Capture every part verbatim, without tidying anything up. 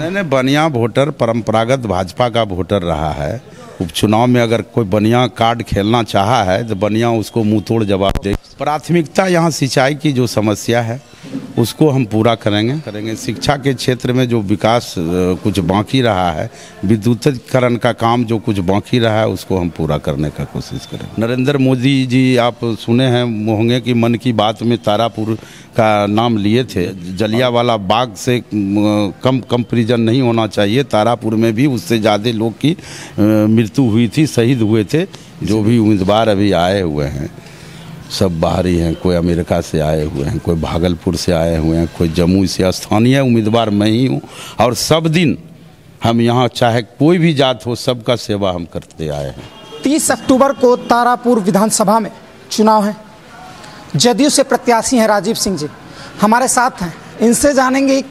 मैंने बनिया वोटर परंपरागत भाजपा का वोटर रहा है। उपचुनाव में अगर कोई बनिया कार्ड खेलना चाहा है तो बनिया उसको मुंह तोड़ जवाब दे। प्राथमिकता यहाँ सिंचाई की जो समस्या है उसको हम पूरा करेंगे करेंगे शिक्षा के क्षेत्र में जो विकास कुछ बाकी रहा है, विद्युतीकरण का काम जो कुछ बाकी रहा है उसको हम पूरा करने का कोशिश करेंगे। नरेंद्र मोदी जी आप सुने हैं होंगे कि मन की बात में तारापुर का नाम लिए थे। जलियांवाला बाग से कम कंपैरिजन नहीं होना चाहिए। तारापुर में भी उससे ज़्यादा लोग की मृत्यु हुई थी, शहीद हुए थे। जो भी उम्मीदवार अभी आए हुए हैं सब बाहरी हैं, कोई अमेरिका से आए हुए हैं, कोई भागलपुर से आए हुए हैं, कोई जम्मू से। स्थानीय उम्मीदवार मैं ही हूँ और सब दिन हम यहाँ चाहे कोई भी जात हो सबका सेवा हम करते आए हैं। तीस अक्टूबर को तारापुर विधानसभा में चुनाव है। जदयू से प्रत्याशी हैं राजीव सिंह जी, हमारे साथ हैं। इनसे जानेंगे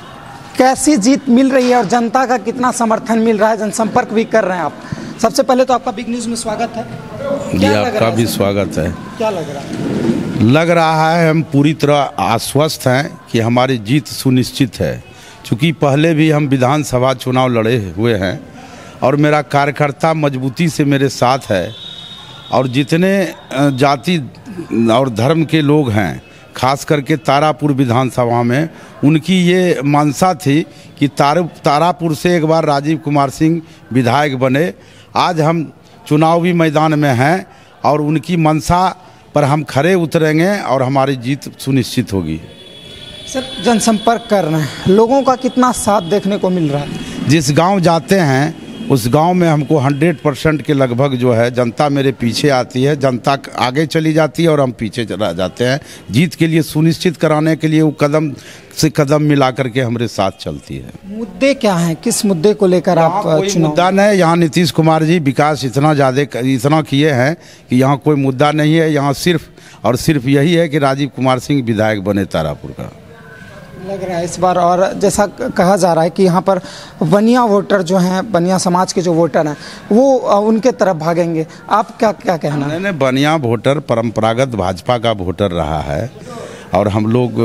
कैसी जीत मिल रही है और जनता का कितना समर्थन मिल रहा है। जनसंपर्क भी कर रहे हैं आप। सबसे पहले तो आपका बिग न्यूज़ में स्वागत है। जी आपका भी स्वागत है। क्या लग रहा है? लग रहा है हम पूरी तरह आश्वस्त हैं कि हमारी जीत सुनिश्चित है, क्योंकि पहले भी हम विधानसभा चुनाव लड़े हुए हैं और मेरा कार्यकर्ता मजबूती से मेरे साथ है। और जितने जाति और धर्म के लोग हैं खास करके तारापुर विधानसभा में, उनकी ये मानसा थी कि तार तारापुर से एक बार राजीव कुमार सिंह विधायक बने। आज हम चुनावी मैदान में हैं और उनकी मंशा पर हम खरे उतरेंगे और हमारी जीत सुनिश्चित होगी। सर जनसंपर्क कर रहे हैं, लोगों का कितना साथ देखने को मिल रहा है? जिस गांव जाते हैं उस गांव में हमको सौ परसेंट के लगभग जो है जनता मेरे पीछे आती है। जनता आगे चली जाती है और हम पीछे चला जाते हैं। जीत के लिए सुनिश्चित कराने के लिए वो कदम से कदम मिला करके हमारे साथ चलती है। मुद्दे क्या हैं, किस मुद्दे को लेकर आप कोई मुद्दा नहीं। यहाँ नीतीश कुमार जी विकास इतना ज़्यादा इतना किए हैं कि यहाँ कोई मुद्दा नहीं है। यहाँ सिर्फ और सिर्फ यही है कि राजीव कुमार सिंह विधायक बने तारापुर का। लग रहा है इस बार। और जैसा कहा जा रहा है कि यहाँ पर बनिया वोटर जो हैं, बनिया समाज के जो वोटर हैं वो उनके तरफ भागेंगे। आप क्या क्या कहना है? मैंने बनिया वोटर परंपरागत भाजपा का वोटर रहा है और हम लोग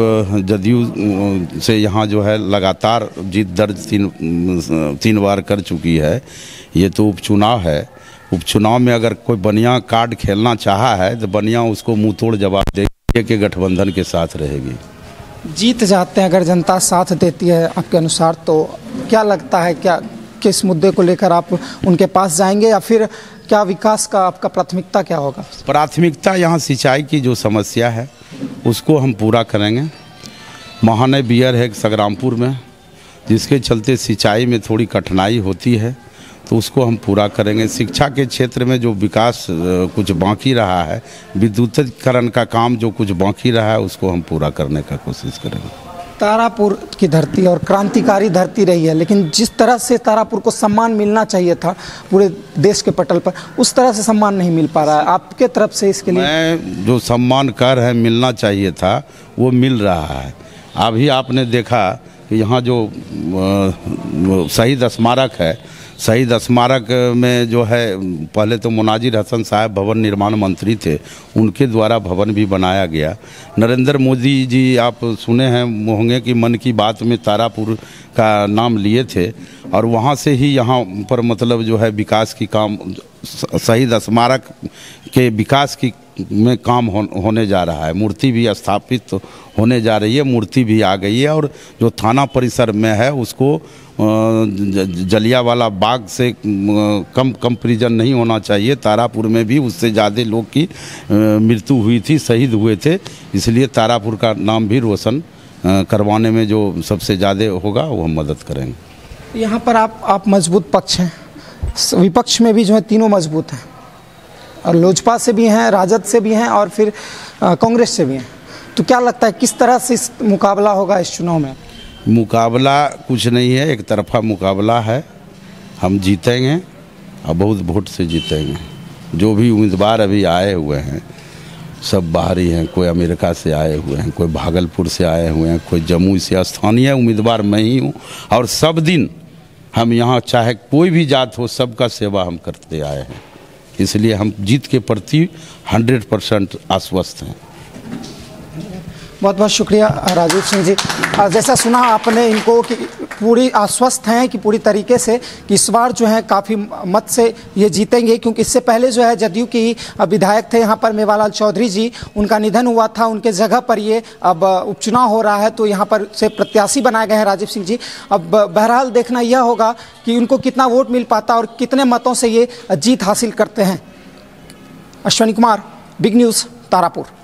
जदयू से यहाँ जो है लगातार जीत दर्ज तीन तीन बार कर चुकी है। ये तो उपचुनाव है। उपचुनाव में अगर कोई बनिया कार्ड खेलना चाहा है तो बनिया उसको मुँह तोड़ जवाब देगी कि गठबंधन के साथ रहेगी। जीत जाते हैं अगर जनता साथ देती है आपके अनुसार, तो क्या लगता है, क्या किस मुद्दे को लेकर आप उनके पास जाएंगे या फिर क्या विकास का आपका प्राथमिकता क्या होगा? प्राथमिकता यहाँ सिंचाई की जो समस्या है उसको हम पूरा करेंगे। महानय बियर है संग्रामपुर में, जिसके चलते सिंचाई में थोड़ी कठिनाई होती है, तो उसको हम पूरा करेंगे। शिक्षा के क्षेत्र में जो विकास कुछ बाकी रहा है, विद्युतीकरण का काम जो कुछ बाकी रहा है उसको हम पूरा करने का कोशिश करेंगे। तारापुर की धरती और क्रांतिकारी धरती रही है, लेकिन जिस तरह से तारापुर को सम्मान मिलना चाहिए था पूरे देश के पटल पर, उस तरह से सम्मान नहीं मिल पा रहा है। आपके तरफ से इसके लिए मैं जो सम्मान कर है मिलना चाहिए था वो मिल रहा है। अभी आपने देखा कि यहाँ जो शहीद स्मारक है, शहीद स्मारक में जो है पहले तो मुनाजिर हसन साहब भवन निर्माण मंत्री थे, उनके द्वारा भवन भी बनाया गया। नरेंद्र मोदी जी आप सुने हैं होंगे कि मन की बात में तारापुर का नाम लिए थे और वहाँ से ही यहाँ पर मतलब जो है विकास की काम, शहीद स्मारक के विकास की में काम हो, होने जा रहा है। मूर्ति भी स्थापित होने जा रही है, मूर्ति भी आ गई है और जो थाना परिसर में है उसको जलियांवाला बाग से कम कंपैरिजन नहीं होना चाहिए। तारापुर में भी उससे ज़्यादा लोग की मृत्यु हुई थी, शहीद हुए थे। इसलिए तारापुर का नाम भी रोशन करवाने में जो सबसे ज़्यादा होगा वो हम मदद करेंगे। यहाँ पर आप आप मजबूत पक्ष हैं, विपक्ष में भी जो है तीनों मजबूत हैं और लोजपा से भी हैं, राजद से भी हैं और फिर कांग्रेस से भी हैं। तो क्या लगता है किस तरह से इस मुकाबला होगा इस चुनाव में? मुकाबला कुछ नहीं है, एक तरफा मुकाबला है। हम जीतेंगे और बहुत वोट से जीतेंगे। जो भी उम्मीदवार अभी आए हुए हैं सब बाहरी हैं, कोई अमेरिका से आए हुए हैं, कोई भागलपुर से आए हुए हैं, कोई जम्मू से। स्थानीय उम्मीदवार मैं ही हूँ और सब दिन हम यहाँ चाहे कोई भी जात हो सबका सेवा हम करते आए हैं। इसलिए हम जीत के प्रति हंड्रेड परसेंट आश्वस्त हैं। बहुत बहुत शुक्रिया राजीव सिंह जी। जैसा सुना आपने इनको कि पूरी आश्वस्त हैं कि पूरी तरीके से कि इस बार जो है काफ़ी मत से ये जीतेंगे, क्योंकि इससे पहले जो है जदयू की विधायक थे यहाँ पर मेवालाल चौधरी जी, उनका निधन हुआ था, उनके जगह पर ये अब उपचुनाव हो रहा है, तो यहाँ पर से प्रत्याशी बनाए गए हैं राजीव सिंह जी। अब बहरहाल देखना यह होगा कि उनको कितना वोट मिल पाता और कितने मतों से ये जीत हासिल करते हैं। Ashwini Kumar, big news, Tarapur.